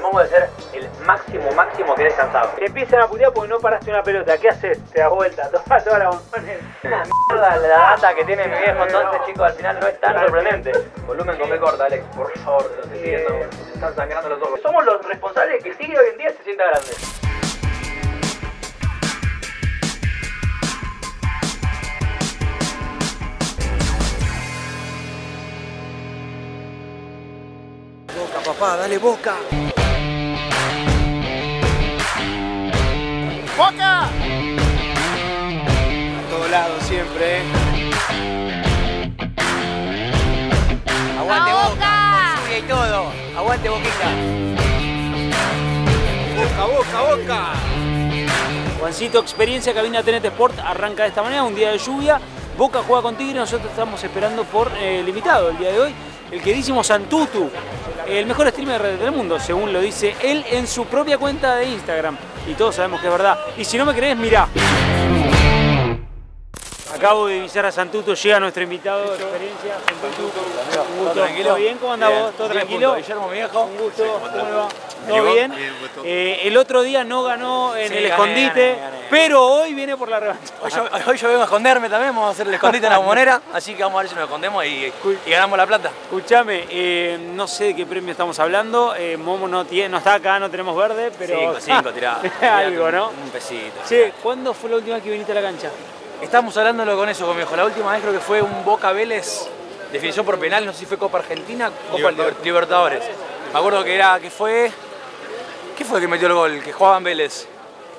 Momo de ser el máximo que descansado. Te empiezan a putear porque no paraste una pelota. ¿Qué haces? Te das vuelta, toda la bombones. Una mierda la data que tiene mi viejo, entonces chicos, al final no es tan sorprendente. Volumen con B corta, Alex, por favor, te lo estoy pidiendo. Se están sangrando los ojos. Somos los responsables de que Tigre hoy en día se sienta grande. Boca, papá, dale Boca. ¡Boca! A todos lados siempre, Aguante Boca. Lluvia y todo. Aguante Boquita. Boca. Juancito, experiencia cabina TNT Sport arranca de esta manera, un día de lluvia. Boca juega con Tigre, nosotros estamos esperando por el invitado el día de hoy, el queridísimo Santutu, el mejor streamer del mundo, según lo dice él en su propia cuenta de Instagram. Y todos sabemos que es verdad. Y si no me crees, mirá. Acabo de divisar a Santutu, llega nuestro invitado de experiencia. Santutu, un gusto. ¿Tranquilo? ¿Todo bien? ¿Cómo andás vos? ¿Todo tranquilo? Guillermo, mi viejo. Un gusto. ¿Cómo le va? ¿Todo bien? El otro día no ganó en el escondite, gané. Pero hoy viene por la revancha. Hoy yo vengo a esconderme también, vamos a hacer el escondite en la Bombonera, así que vamos a ver si nos escondemos y ganamos la plata. Escuchame, no sé de qué premio estamos hablando, Momo no está acá, no tenemos verde, pero... 5 tirá. Algo, ¿no? Un pesito. Che, ¿cuándo fue la última vez que viniste a la cancha? Estamos hablándolo con eso, con mi hijo. La última vez creo que fue un Boca Vélez, definición por penal, no sé si fue Copa Argentina, Copa Libertadores. Me acuerdo que fue... ¿Qué fue el que metió el gol? Que jugaba en Vélez.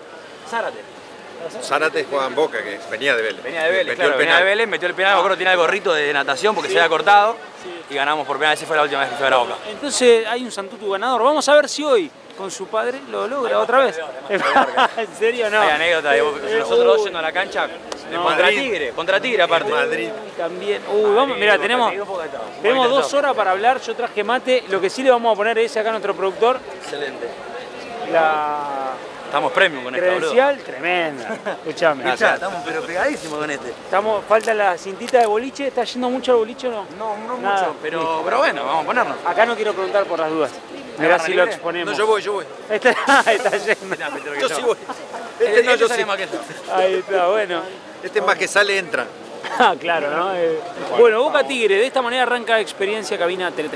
Zárate jugaba en Boca, que venía de Vélez. Venía de Vélez, metió el penal. Me acuerdo que tenía el gorrito de natación porque se había cortado. Y ganamos por penal. Esa fue la última vez que fue a la Boca. Entonces hay un Santutu ganador. Vamos a ver si hoy con su padre lo logra otra vez. ¿En serio no? Hay anécdota de nosotros dos yendo a la cancha contra Tigre aparte. Madrid. También. Vamos, mira, tenemos 2 horas para hablar. Yo traje mate. Lo que sí le vamos a poner es acá a nuestro productor. Excelente. Estamos premium con esta, credencial tremenda. Escuchame. Estamos pero pegadísimos con este. Falta la cintita de boliche. ¿Está yendo mucho al boliche o no? No mucho, pero bueno, vamos a ponernos. Acá no quiero preguntar por las dudas. Mirá si lo exponemos. No, yo voy. Está yendo. Yo sí voy. Yo sí. Ahí está, bueno. Este más que sale, entra. Claro, ¿no? Bueno, Boca Tigre. De esta manera arranca experiencia cabina TNT.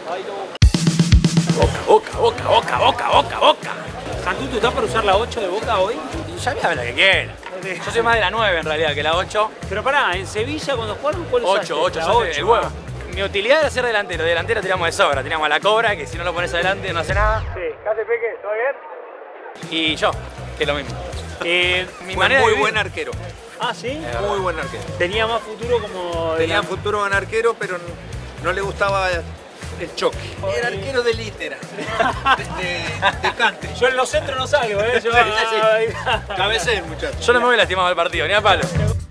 Boca. ¿Santutu está para usar la 8 de Boca hoy? Ya me habla que quiera. Yo soy más de la 9 en realidad que la 8. Pero pará, en Sevilla cuando jugaron, ¿cuál usaste? 8, el huevo. Mi utilidad era ser delantero. Delantero tiramos de sobra. Tiramos a la Cobra, que si no lo pones adelante no hace nada. Sí. ¿Qué hace Peque? ¿Todo bien? Y yo, que es lo mismo. Muy buen arquero. Ah, ¿sí? Muy buen arquero. Tenía más futuro como... Tenía futuro en arquero, pero no le gustaba el choque. Era arquero de litera, de cante. Yo en los centros no salgo, ¿eh? Cabecé, muchachos. Yo no me voy lastimado del partido, ni a palo.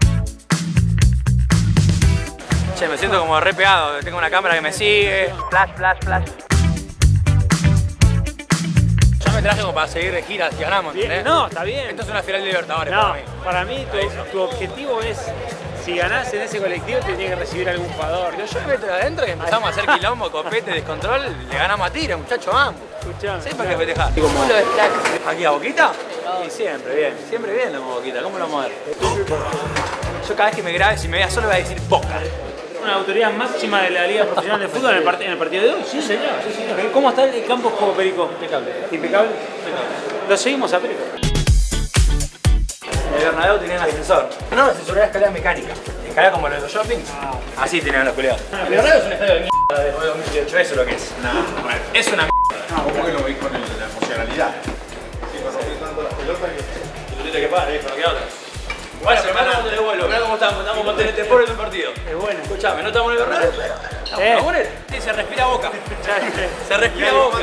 Che, me siento como re pegado. Tengo una cámara que me sigue. Flash. Ya me traje como para seguir de giras si ganamos, ¿entendés? No, está bien. Esto es una final de Libertadores No, para mí. para mí tu objetivo es... Si ganás en ese colectivo, te tiene que recibir algún jugador. Yo me meto de adentro y empezamos a hacer quilombo, copete, descontrol, le ganamos a Tigre, muchachos, vamos. Escuchame. ¿Sabes para qué festejar? ¿Cómo lo de Flack? ¿Aquí a Boquita? Sí, siempre bien la Boquita, ¿cómo lo vamos a ver? Yo cada vez que me grabe, si me vea solo voy a decir Boca. Una autoridad máxima de la Liga Profesional de Fútbol en el partido de hoy. Sí, señor. ¿Cómo está el campo como Perico? Impecable. Lo seguimos a Perico. El Bernabéu tenía un ascensor. No, el ascensor era escalera mecánica. Escalera como los de los shoppings. Así tenían los culiados. El Bernabéu es un estadio de mierda después de 2018, eso es lo que es. Es una mierda. ¿Cómo que lo veis con la emocionalidad? Tú tienes que pagar, no queda otra. Bueno, pero mirá cómo te devuelvo, mirá cómo estamos con TNT Sport en un partido. Es bueno. Escuchame, no estamos en el Bernabéu, pero estamos en la Bombonera. Sí, se respira Boca. Se respira Boca.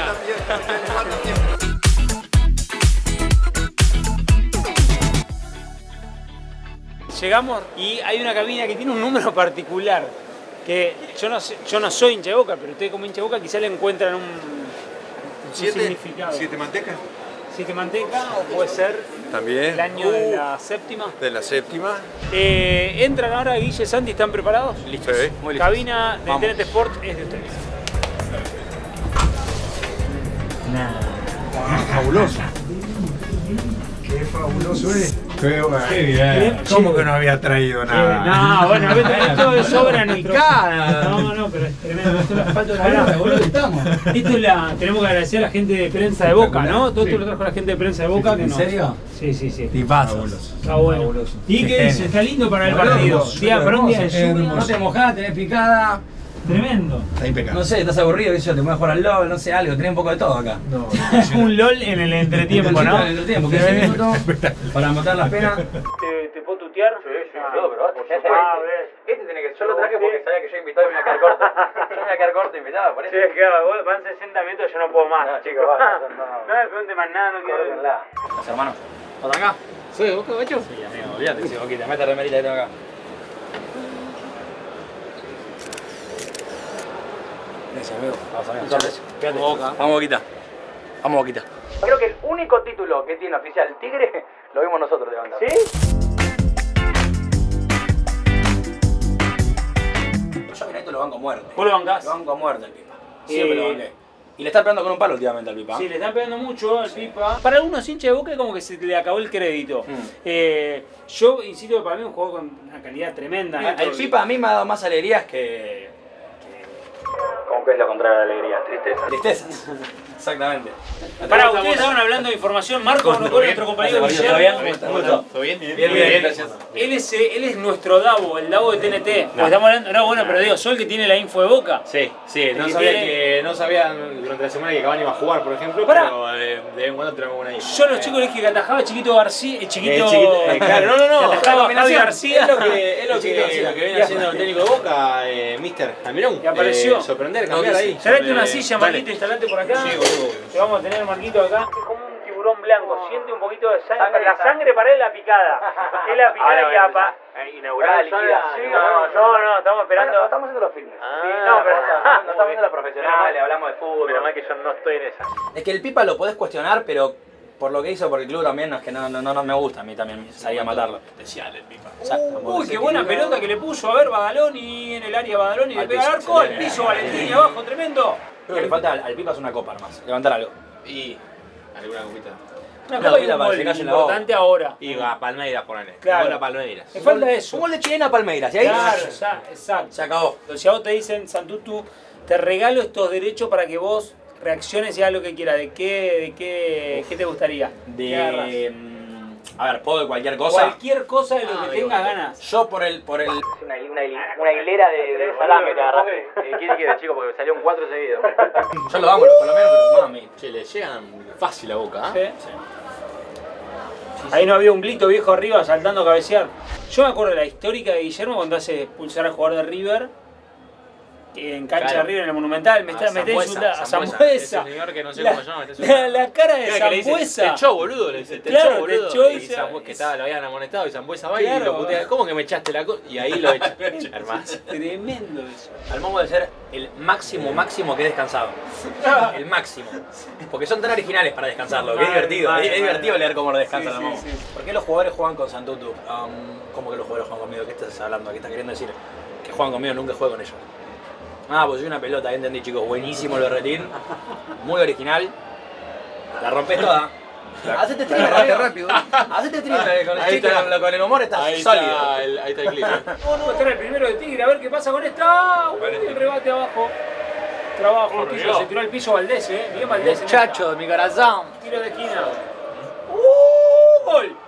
Llegamos y hay una cabina que tiene un número particular. Que yo no soy hincha de Boca, pero ustedes como hincha de Boca quizá le encuentran un significado. ¿Siete mantecas? 7 manteca o puede ser también el año de la séptima. De la séptima. Entran ahora Guille, Santi, ¿están preparados? Listos. Sí. Muy listos. Cabina de TNT Sport es de ustedes. fabuloso. Qué fabuloso es. Qué bien. ¿Cómo que no había traído nada? No, bueno, esto de sobra en nuestro... Picada. No, pero es tremendo. Esto es falta de palabras, boludo, estamos. Esto es tenemos que agradecer a la gente de prensa de Boca, ¿no? Todo esto lo trajo la gente de prensa de Boca. ¿En serio? Sí. Tipazos. Está bueno. ¿Y qué dice? Está lindo para el partido. Para un día de lluvia. No te mojás, tenés picada. Tremendo. Está impecable. No sé, estás aburrido, ¿qué sé yo? Te voy a jugar al LOL, no sé, algo, tenés un poco de todo acá. No, Un LOL en el entretiempo, ¿no? En el entretiempo, 15 minutos para matar las penas. ¿Te puedo tutear? Sí, pero este tiene que... Yo lo traje porque sabía que yo invitado y me iba a quedar corto. Yo me iba a quedar corto invitado, por eso. Sí, es que van 60 minutos, yo no puedo más. No, chicos, basta, No me pregunte más nada, no quiero... Córrenla. Hermano, ¿estás acá? ¿Soy Boca, guacho? Sí, amigo, olvídate, sí, Boquita, mete remerita que tengo acá. Gracias, amigo. Vamos, amigo. Muchas gracias. Quédate. Vamos, Boquita. Vamos, Boquita. Creo que el único título que tiene oficial Tigre lo vimos nosotros levantando. ¿Sí? Yo a Minaito lo banco a muerte. ¿Vos lo bancás? Lo banco a muerte al Pipa. Siempre lo banqué. Y le está pegando con un palo últimamente al Pipa. Sí, le están pegando mucho al Pipa. Para algunos hinchas de Boca es como que se le acabó el crédito. Yo insisto que para mí es un juego con una calidad tremenda. El Pipa a mí me ha dado más alegrías que... ¿Cómo que es lo contrario de la alegría? Tristeza. Tristezas. Exactamente. Para ustedes estaban hablando de información. Marco Nocol, nuestro compañero ¿Todo Guillermo. bien? ¿Todo bien? Bien, gracias. Él es nuestro Davo, el Davo de TNT. Porque estamos hablando, no, bueno, pero digo, soy el que tiene la info de Boca. Sí, no El sabía, tiene- no sabía durante la semana que Cavani iba a jugar, por ejemplo, Pará. pero de vez en cuando tenemos una ahí. Yo a los chicos les dije que atajaba Chiquito García, Chiquito... Claro, no. Que atajaba Javi García. Es lo que viene haciendo el técnico de Boca, Mister Almirón. Y apareció. Sorprender, cambiar ahí. Traete una silla, Marquito, instalate por acá. Sí, boludo. Te vamos a tener Marquito acá. Es como un tiburón blanco, siente un poquito de sangre. La sangre para él es la picada. Es la picada que apa. Inaugurar liquida. Sí, no, estamos esperando. No estamos haciendo los filmes. no, pero no estamos viendo los profesionales, hablamos de fútbol. Menos mal que yo no estoy en esa. Es que el Pipa lo podés cuestionar, pero por lo que hizo por el club también, no es que no me gusta, a mí también salía a matarlo. Especial el Pipa. Uy, qué buena pelota que le puso. A ver, Badaloni en el área, Badaloni le pega al arco, al piso, Valentini abajo, tremendo. Creo que le falta al Pipa es una copa nomás, levantar algo. Y alguna copita. Una No, copa y mira, un para gol que se calle la importante ahora. Y a Palmeiras, ponele. Claro. Hola, Palmeiras. Me falta eso. Un gol de chilena a Palmeiras, y ahí Claro, exacto. se acabó. Si a vos te dicen, Santutu, te regalo estos derechos para que vos reacciones y hagas lo que quieras, ¿qué te gustaría? ¿Qué agarrás? A ver, puedo de cualquier cosa. Cualquier cosa de lo que tengas ganas. Yo por el Una hilera de salame te agarraste. ¿Quién quiere, chico? Porque salió un 4 seguido. yo lo amo los colombianos, pero mami. Che, le llegan fácil a Boca, ¿Sí? Ahí no había un Blito viejo arriba saltando a cabecear. Yo me acuerdo de la histórica de Guillermo cuando hace expulsar al jugador de River. En cancha Claro. de River en el Monumental, me está insultando a Zambuesa. Ese señor que no sé cómo se llama, me está insultando. La cara de Mira que le dice, Zambuesa. te echó, boludo, le dice, te Claro, echó, boludo. te echó Y y Zambuesa, que se- lo habían amonestado y Zambuesa va Claro. y lo putea. ¿Cómo que me echaste la cosa? Y ahí lo echa. Hermano. Tremendo eso. Al Momo de ser el máximo que he descansado. El máximo. Porque son tan originales para descansarlo, que es divertido. Es divertido leer cómo lo descansan al Momo. ¿Por qué los jugadores juegan con Santutu? ¿Cómo que los jugadores juegan conmigo? ¿Qué estás hablando? ¿Qué estás queriendo decir? Que juegan conmigo, nunca juego con ellos. Pues soy una pelota, entendí, chicos. Buenísimo lo retín. Muy original. La rompes toda. Hacete stream rápido. Hacete stream con el Ahí chico, está. con el humor estás Ahí sólido. ahí está el clip. Va a estar el primero de Tigre, a ver qué pasa con esta. El rebate abajo. Trabajo, Tiro, se tiró al piso Valdés, bien Valdés. Muchacho de mi corazón. Tiro de esquina. ¡Gol!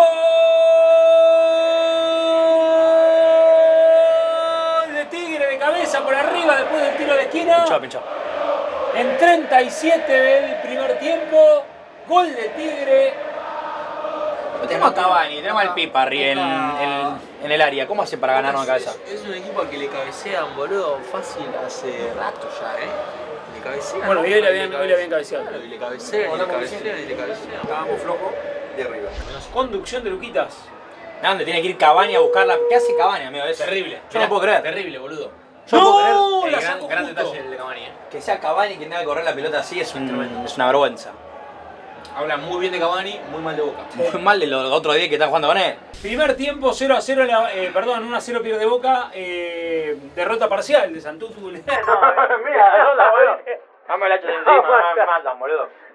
¡Gol! De Tigre de cabeza por arriba después del tiro de esquina. Pinchó. En 37 del primer tiempo, gol de Tigre. Tenemos a Cavani, tenemos al Pipa arriba en el área. ¿Cómo hacen para ganarnos a cabeza? Es un equipo al que le cabecean, boludo, fácil hace rato ya, Le cabecean. Bueno, y hoy le habían cabeceado. Claro, y le cabecean, y le cabecean, y le cabecean. Estábamos flojos de arriba. Conducción de Luquitas. ¿Dónde tiene que ir Cavani a buscarla? ¿Qué hace Cavani, amigo? Es Terrible. Yo no puedo creer. Terrible, boludo. Yo no puedo creer la sacó Gran justo. detalle el de Cavani, que sea Cavani quien tenga que correr la pelota así. Es una vergüenza. Habla muy bien de Cavani, muy mal de Boca. Muy mal de los otros 10 que están jugando con él. Primer tiempo 0-0, perdón, 1-0 pierde Boca, derrota parcial de Santutu. Mira, boludo. Dame el hacho de encima, me matan, boludo.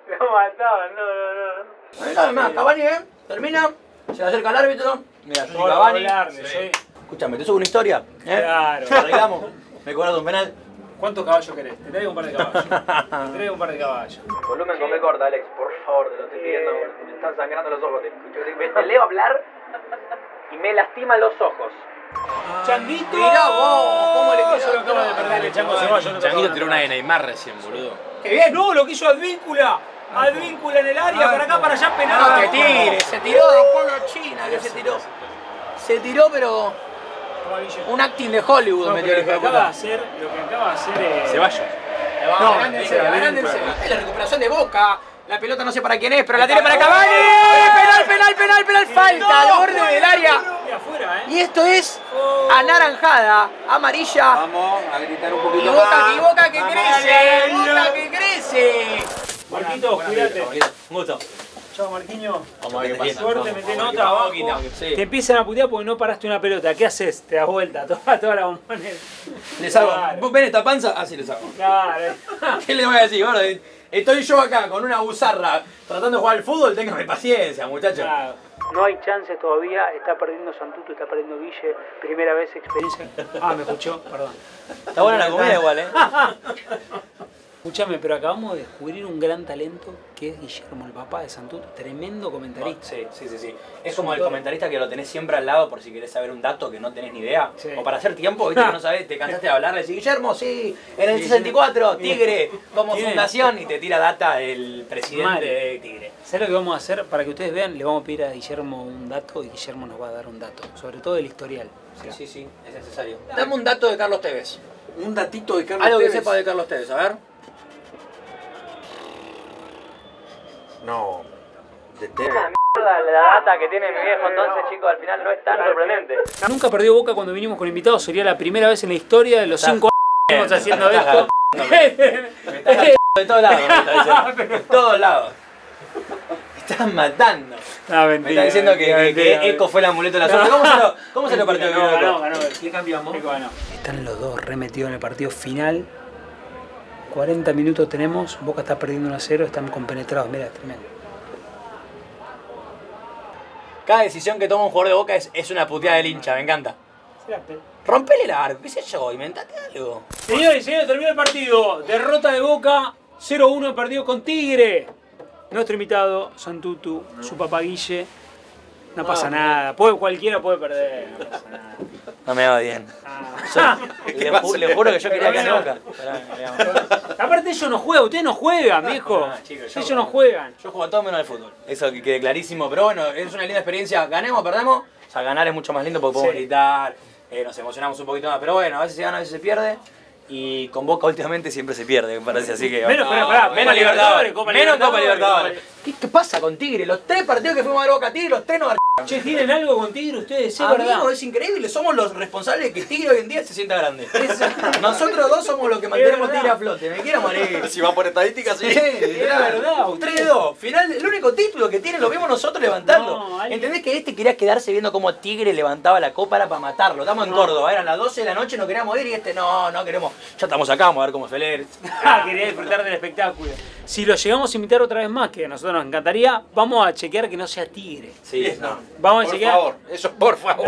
Lo mataban, no. No, más, Cavani, termina, se le acerca al árbitro. Mira, yo soy Cavani. Escúchame, ¿te subo una historia? Claro. Arreglamos. Me cobraron un penal. ¿Cuántos caballos querés? Te traigo un par de caballos. Te traigo un par de caballos. Volumen con B corta, Alex, por favor, te lo estoy pidiendo. Me están sangrando los ojos. Te escucho. Te leo hablar y me lastiman los ojos. ¡Changuito! Mirá vos, cómo le quiso lo acaba de perder el Chango Ceballos. Changuito tiró una de Neymar recién, boludo. ¡Qué bien! ¡No! Lo que hizo Advíncula. Advíncula en el área, para acá, para allá, penal. No, que tire, se tiró de Polo China, que se tiró. Se tiró, pero un acting de Hollywood metió el hijo de Lo que acaba de puta. hacer, Ceballos. No, agrandense. Es la recuperación de Boca. La pelota no sé para quién es, pero la tiene para Cavani. Penal, falta al borde del área. Y esto es anaranjada, amarilla. Vamos a gritar un Y poquito Boca que crece, Boca que crece. Marquito, cuídate. Un gusto. Chao, Marquinho. Vamos a ver qué pasa. Suerte, mete nota abajo. Te empiezan a putear porque no paraste una pelota. ¿Qué haces? Te das vuelta, toda la bombonera. Les hago. Claro. ¿Vos ven esta panza? Así les hago. Claro. ¿Qué le voy a decir? Bueno, estoy yo acá con una buzarra tratando de jugar al fútbol. Téngame paciencia, muchachos. Claro. No hay chances todavía, está perdiendo Santuto, está perdiendo Guille, primera vez experiencia. Ah, me escuchó, perdón. Está buena la comida igual, Escúchame, pero acabamos de descubrir un gran talento que es Guillermo, el papá de Santuto, tremendo comentarista. Sí. Es como el comentarista que lo tenés siempre al lado por si querés saber un dato que no tenés ni idea. Sí. O para hacer tiempo, viste que no sabés, te cansaste de hablarle y decís, Guillermo, sí, en el 64, Tigre, como Bien. fundación, y te tira data el presidente Mal. de Tigre. ¿Sabes lo que vamos a hacer? Para que ustedes vean, le vamos a pedir a Guillermo un dato y Guillermo nos va a dar un dato, sobre todo del historial. Sí, es necesario. Dame un dato de Carlos Tevez. Un datito de Carlos Algo que Tevez. sepa de Carlos Tevez, a ver. No. De Tevez. La data que tiene mi viejo entonces, chicos, al final no es tan sorprendente. Nunca perdió Boca cuando vinimos con invitados, sería la primera vez en la historia de los 5 años que estamos haciendo esto. Me estás de todos lados, me estás diciendo. De todos lados. Me estás matando. No, Me está diciendo que Eco fue el amuleto de la suerte. ¿Cómo se lo partió? Ganó. ¿Qué cambiamos? Están los dos remetidos en el partido final. 40 minutos tenemos, Boca está perdiendo 1-0, están compenetrados, mira, tremendo. Cada decisión que toma un jugador de Boca es una puteada del hincha, me encanta. Rompele el arco, qué sé yo, inventate algo. Señores y señores, terminó el partido. Derrota de Boca, 0-1 perdió con Tigre. Nuestro invitado, Santutu, su papá Guille. No pasa nada, cualquiera puede perder, no pasa nada. No me va bien. Le juro que yo quería que gane Boca. Aparte ellos no juegan, ustedes no juegan, viejo. Chicos, Ellos no juegan. Yo juego todo menos al fútbol. Eso que quede clarísimo, pero bueno, es una linda experiencia. Ganemos, perdemos. O sea, ganar es mucho más lindo porque podemos gritar, nos emocionamos un poquito más. Pero bueno, a veces se gana, a veces se pierde. Y con Boca últimamente siempre se pierde, me parece, así que... Menos Copa Libertadores. ¿Qué pasa con Tigre? Los 3 partidos que fuimos a ver Boca Tigre, los 3 nos Che, ¿tienen algo con Tigre ustedes? Es Amigo, verdad. es increíble, somos los responsables de que Tigre hoy en día se sienta grande. Nosotros dos somos los que mantenemos Tigre a flote, me quiero morir. Si van por estadísticas, sí. Es verdad. 3-2, final, el único título que tiene lo vimos nosotros levantarlo. No, alguien- ¿Entendés que quería quedarse viendo cómo Tigre levantaba la copa era para matarlo? Estamos en Córdoba, eran las 12 de la noche, no queríamos ir y no queremos. Ya estamos acá, vamos a ver cómo es Feler. Quería disfrutar del espectáculo. Si lo llegamos a invitar otra vez más, que a nosotros nos encantaría, vamos a chequear que no sea Tigre. Sí, no. Vamos a Por chequear. favor, eso por favor.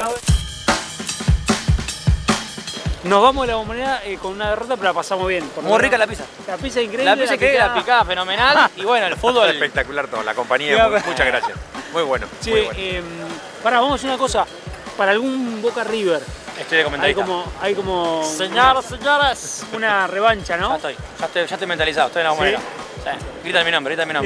Nos vamos a la bombonera con una derrota, pero la pasamos bien. por lo Muy menos. rica la pizza. La pizza increíble. La pizza que la picada fenomenal y bueno, el fútbol. Espectacular todo, la compañía, muchas gracias. Muy bueno, Che, muy bueno. pará, vamos a hacer una cosa. Para algún Boca River, Estoy de comentarista. hay como Señoras. una revancha, ¿no? Ya estoy mentalizado, estoy en la bombonera. Sí. Grita mi nombre. Entro,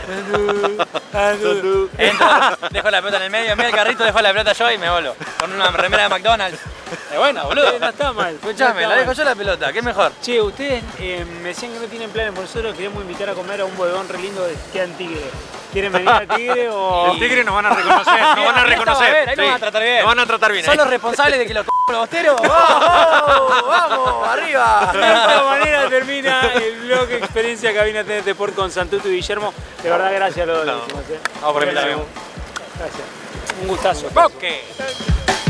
dejo la pelota en el medio del carrito, dejo la pelota yo y me vuelvo. Con una remera de McDonald's. Bueno, boludo. No está mal. Escuchame, la dejo yo la pelota, ¿qué es mejor? Che, ustedes me decían que no tienen planes, por nosotros queremos invitar a comer a un bodegón re lindo que queda en Tigre. ¿Quieren venir a Tigre o...? El Tigre nos van a reconocer, nos van a reconocer. Ahí nos van a tratar bien. Nos van a tratar bien. ¿Son los responsables de que los los bosteros? ¡Vamos! ¡Vamos! ¡Arriba! De esta manera termina el blog Experiencia Cabina TNT Sport con Santuto y Guillermo. De verdad, gracias a los dos. Vamos por invitarme. Gracias. Un gustazo. ¡Boque!